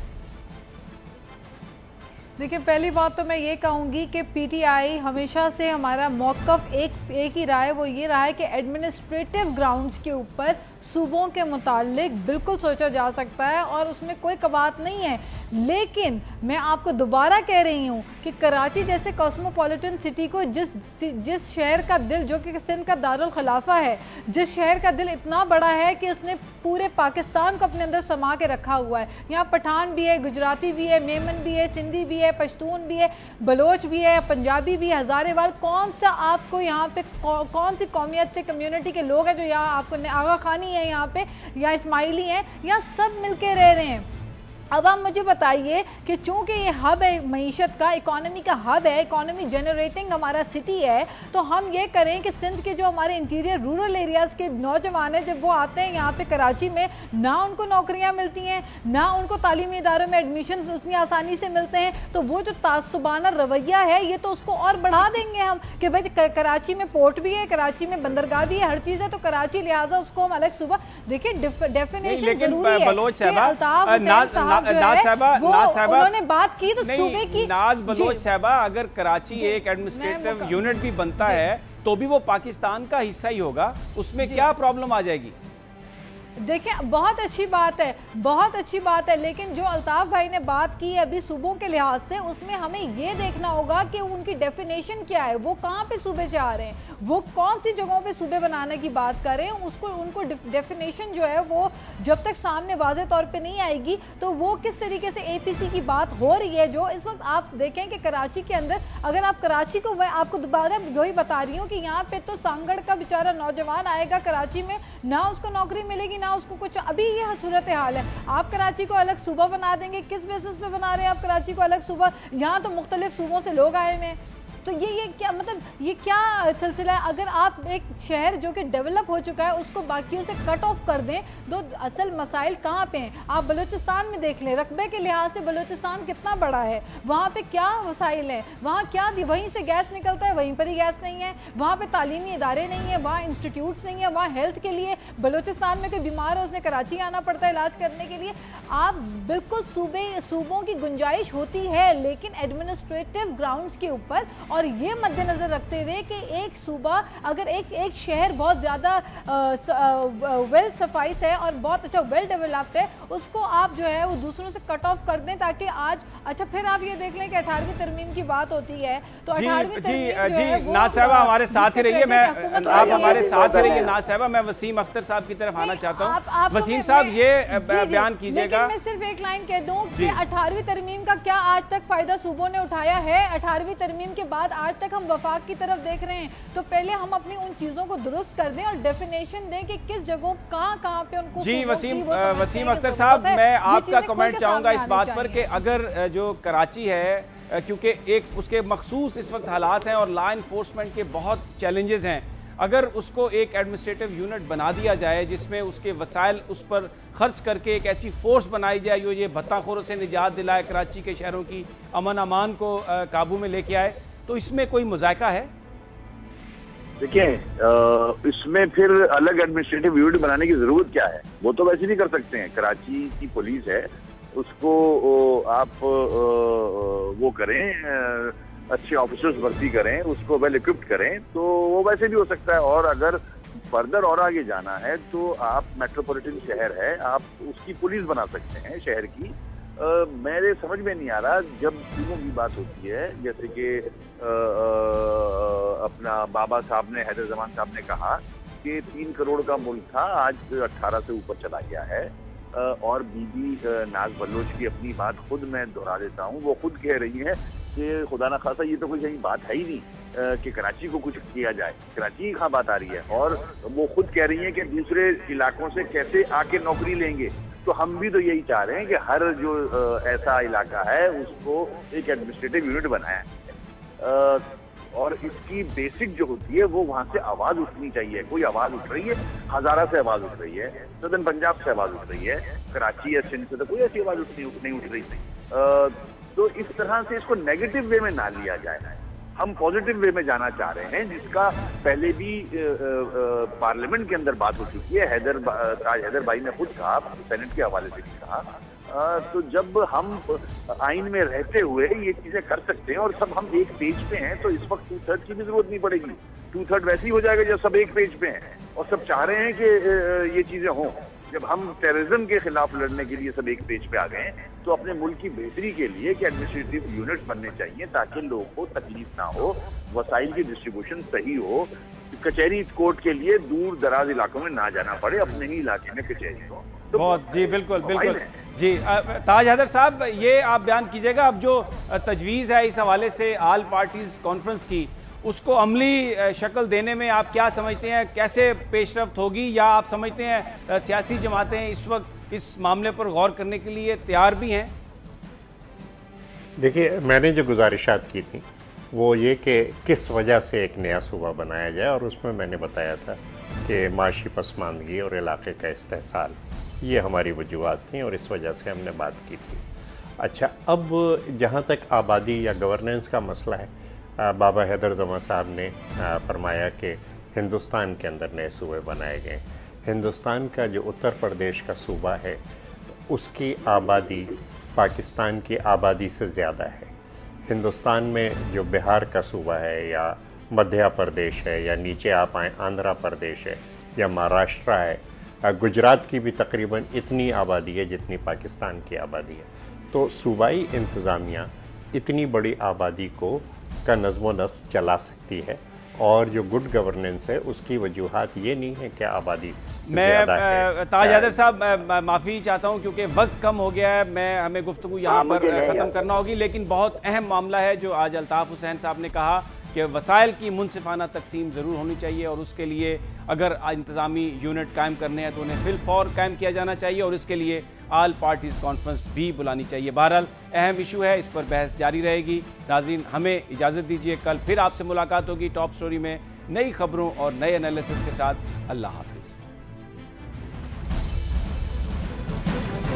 देखिए, पहली बात तो मैं ये कहूँगी कि पीटीआई हमेशा से हमारा मौक़िफ़ एक ही रहा है, वो ये रहा है कि एडमिनिस्ट्रेटिव ग्राउंड्स के ऊपर सूबों के मुतालिक बिल्कुल सोचा जा सकता है और उसमें कोई कबात नहीं है। लेकिन मैं आपको दोबारा कह रही हूँ कि कराची जैसे कॉस्मोपॉलिटन सिटी को जिस शहर का दिल, जो कि सिंध का दारुल खिलाफा है, जिस शहर का दिल इतना बड़ा है कि उसने पूरे पाकिस्तान को अपने अंदर समा के रखा हुआ है। यहाँ पठान भी है, गुजराती भी है, मेमन भी है, सिंधी भी है, पश्तून भी है, बलोच भी है, पंजाबी भी है, हज़ारेवाल। कौन सा आपको यहाँ पे कौन सी कौमियत से कम्युनिटी के लोग हैं जो यहाँ आपको आगा खानी है यहाँ पे या इस्माइली हैं, यहाँ सब मिलके रह रहे हैं। अब आप मुझे बताइए कि चूंकि ये हब है मईशत का, इकोनॉमी का हब है, इकोनॉमी जनरेटिंग हमारा सिटी है, तो हम ये करें कि सिंध के जो हमारे इंटीरियर रूरल एरियाज़ के नौजवान हैं, जब वो आते हैं यहाँ पे कराची में, ना उनको नौकरियाँ मिलती हैं, ना उनको तालीमी इदारों में एडमिशन उतनी आसानी से मिलते हैं, तो वो जो तासुबाना रवैया है ये तो उसको और बढ़ा देंगे हम कि भाई कराची में पोर्ट भी है, कराची में बंदरगाह भी है, हर चीज़ है, तो कराची लिहाजा उसको हम अलग सूबा। देखिए डेफिनेशन जरूरी है। उन्होंने बात की तो सूबे की। नाज बलोच साहबा, अगर कराची एक एडमिनिस्ट्रेटिव यूनिट भी बनता है तो भी वो पाकिस्तान का हिस्सा ही होगा, उसमें क्या प्रॉब्लम आ जाएगी? देखिए, बहुत अच्छी बात है, बहुत अच्छी बात है, लेकिन जो अल्ताफ भाई ने बात की है अभी सूबों के लिहाज से, उसमें हमें ये देखना होगा कि उनकी डेफिनेशन क्या है, वो कहाँ पे सूबे चाह रहे हैं। वो कौन सी जगहों पे सूबे बनाने की बात कर रहे हैं, उसको उनको डेफिनेशन जो है वो जब तक सामने वाज़े तौर पे नहीं आएगी तो वो किस तरीके से APC की बात हो रही है। जो इस वक्त आप देखें कि कराची के अंदर, अगर आप कराची को, आपको दोबारा वही बता रही हूँ कि यहाँ पे तो सांगड़ का बेचारा नौजवान आएगा कराची में, ना उसको नौकरी मिलेगी ना उसको कुछ। अभी ये सूरत हाल है। आप कराची को अलग सूबा बना देंगे, किस बेसिस पे बना रहे हैं आप कराची को अलग सूबा? यहाँ तो मुख्तलिफ सूबों से लोग आए हुए हैं, तो ये क्या मतलब, ये क्या सिलसिला है? अगर आप एक शहर जो कि डेवलप हो चुका है उसको बाकियों से कट ऑफ कर दें, तो असल मसाइल कहाँ पे हैं? आप बलूचिस्तान में देख लें, रकबे के लिहाज से बलूचिस्तान कितना बड़ा है, वहाँ पे क्या मसाइल हैं, वहाँ क्या वहीं से गैस निकलता है, वहीं पर ही गैस नहीं है, वहाँ पे तालीमी इदारे नहीं है, वहाँ इंस्टीट्यूट्स नहीं है, वहाँ हेल्थ के लिए बलूचिस्तान में कोई बीमार है उसने कराची आना पड़ता है इलाज करने के लिए। आप बिल्कुल सूबों की गुंजाइश होती है, लेकिन एडमिनिस्ट्रेटिव ग्राउंड्स के ऊपर, और ये मद्देनजर रखते हुए कि एक सूबा, अगर एक शहर बहुत ज़्यादा वेल सफाइस है और बहुत अच्छा वेल डेवलप्ड है, उसको आप जो है वो दूसरों से कट ऑफ कर दें, ताकि आज अच्छा फिर आप ये देख लें कि 18वीं तरमीम की बात होती है तो 18वीं जी नाज साहबा हमारे साथ ही रहिए, मैं आप हमारे साथ ही रहिए नाज साहबा। मैं वसीम अख्तर साहब की तरफ आना चाहता हूँ। वसीम साहब ये बयान कीजिएगा। मैं सिर्फ एक लाइन कह दूं कि 18वीं तरमीम का क्या आज तक फायदा सूबों ने उठाया है? 18वीं तरमीम के बाद आज तक हम वफाक की तरफ देख रहे हैं, तो पहले हम अपनी उन चीजों को दुरुस्त कर दें और डेफिनेशन दें कि किस जगहों कहाँ पे उनको। जी वसीम अख्तर साहब, मैं आपका कमेंट चाहूंगा इस बात पर कि अगर जो कराची है, क्योंकि एक उसके मखसूस इस वक्त हालात हैं और लॉ इन्फोर्समेंट के बहुत चैलेंजेस हैं, अगर उसको एक एडमिनिस्ट्रेटिव यूनिट बना दिया जाए जिसमें उसके वसाइल उस पर खर्च करके एक ऐसी फोर्स बनाई जाए जो ये भत्ताखोरों से निजात दिलाए, कराची के शहरों की अमन अमान को काबू में लेके आए, तो इसमें कोई मुज़ायका है? देखिए, इसमें फिर अलग एडमिनिस्ट्रेटिव यूनिट बनाने की जरूरत क्या है? वो तो वैसे भी कर सकते हैं। कराची की पुलिस है, उसको आप वो करें, अच्छे ऑफिसर्स भर्ती करें, उसको वेल इक्विप्ड करें, तो वो वैसे भी हो सकता है। और अगर फर्दर और आगे जाना है तो आप मेट्रोपॉलिटन शहर है, आप उसकी पुलिस बना सकते हैं शहर की। मेरे समझ में नहीं आ रहा, जब तीनों की बात होती है, जैसे कि अपना बाबा साहब ने, हैदर जमान साहब ने कहा कि 3 करोड़ का मुल्क था, आज 18 से ऊपर चला गया है। और बीबी नाज बलोच की अपनी बात खुद मैं दोहरा देता हूँ, वो खुद कह रही है कि खुदा ना खासा ये तो कोई सही बात है ही नहीं कि कराची को कुछ किया जाए। कराची की कहाँ बात आ रही है? और वो खुद कह रही है कि दूसरे इलाकों से कैसे आके नौकरी लेंगे। तो हम भी तो यही चाह रहे हैं कि हर जो ऐसा इलाका है उसको एक एडमिनिस्ट्रेटिव यूनिट बनाया और इसकी बेसिक जो होती है वो वहाँ से आवाज उठनी चाहिए। कोई आवाज उठ रही है, हजारा से आवाज उठ रही है, सदर्न पंजाब से आवाज उठ रही है, कराची या सिंध से तो कोई ऐसी आवाज नहीं उठ रही। तो इस तरह से इसको नेगेटिव वे में ना लिया जाए, हम पॉजिटिव वे में जाना चाह रहे हैं, जिसका पहले भी पार्लियामेंट के अंदर बात हो चुकी है। हैदर भाई ने खुद कहा, सेनेट के हवाले से भी कहा। तो जब हम आइन में रहते हुए ये चीजें कर सकते हैं और सब हम एक पेज पे हैं, तो इस वक्त 2/3 की भी जरूरत नहीं पड़ेगी। 2/3 वैसे ही हो जाएगा जब सब एक पेज पे हैं और सब चाह रहे हैं कि ये चीजें हों। जब हम टेररिज्म के खिलाफ लड़ने के लिए सब एक पेज पे आ गए हैं, तो अपने मुल्क की बेहतरी के लिए कि एडमिनिस्ट्रेटिव यूनिट्स बनने चाहिए ताकि लोगों को तकलीफ ना हो, वसाइल की डिस्ट्रीब्यूशन सही हो, कचहरी कोर्ट के लिए दूर दराज इलाकों में ना जाना पड़े, अपने ही इलाके में कचहरी हो। तो बहुत जी बिल्कुल बिल्कुल जी। ताज हैदर साहब, ये आप बयान कीजिएगा, अब जो तजवीज़ है इस हवाले से आल पार्टीज कॉन्फ्रेंस की, उसको अमली शक्ल देने में आप क्या समझते हैं, कैसे पेशरफ्त होगी? या आप समझते हैं सियासी जमातें इस वक्त इस मामले पर गौर करने के लिए तैयार भी हैं? देखिए, मैंने जो गुजारिशात की थी वो ये कि किस वजह से एक नया सूबा बनाया जाए, और उसमें मैंने बताया था कि माशी पसमानदगी और इलाके का इस्तेहसाल, ये हमारी वजूहात थी और इस वजह से हमने बात की थी। अच्छा, अब जहाँ तक आबादी या गवर्नेंस का मसला है, बाबा हैदर जमान साहब ने फरमाया कि हिंदुस्तान के अंदर नए सूबे बनाए गए। हिंदुस्तान का जो उत्तर प्रदेश का सूबा है उसकी आबादी पाकिस्तान की आबादी से ज़्यादा है। हिंदुस्तान में जो बिहार का सूबा है या मध्य प्रदेश है या नीचे आप आए आंध्र प्रदेश है या महाराष्ट्र है, गुजरात की भी तकरीबन इतनी आबादी है जितनी पाकिस्तान की आबादी है। तो सूबाई इंतज़ामिया इतनी बड़ी आबादी का नज़्म व नस्क चला सकती है और जो गुड गवर्नेंस है उसकी वजूहात ये नहीं है कि आबादी मैं ताज हैदर साहब माफ़ी चाहता हूं क्योंकि वक्त कम हो गया है, हमें गुफ्तगू यहाँ पर ख़त्म करना होगी, लेकिन बहुत अहम मामला है जो आज अल्ताफ़ हुसैन साहब ने कहा कि वसाइल की मुनसिफाना तकसीम ज़रूर होनी चाहिए और उसके लिए अगर इंतज़ामी यूनिट कायम करने हैं तो उन्हें फिलफौर कायम किया जाना चाहिए और इसके लिए आल पार्टीज़ कॉन्फ्रेंस भी बुलानी चाहिए। बहरहाल अहम इशू है, इस पर बहस जारी रहेगी। नाज़रीन, हमें इजाज़त दीजिए, कल फिर आपसे मुलाकात होगी टॉप स्टोरी में नई खबरों और नए एनालिसिस के साथ। अल्लाह हाफिज़।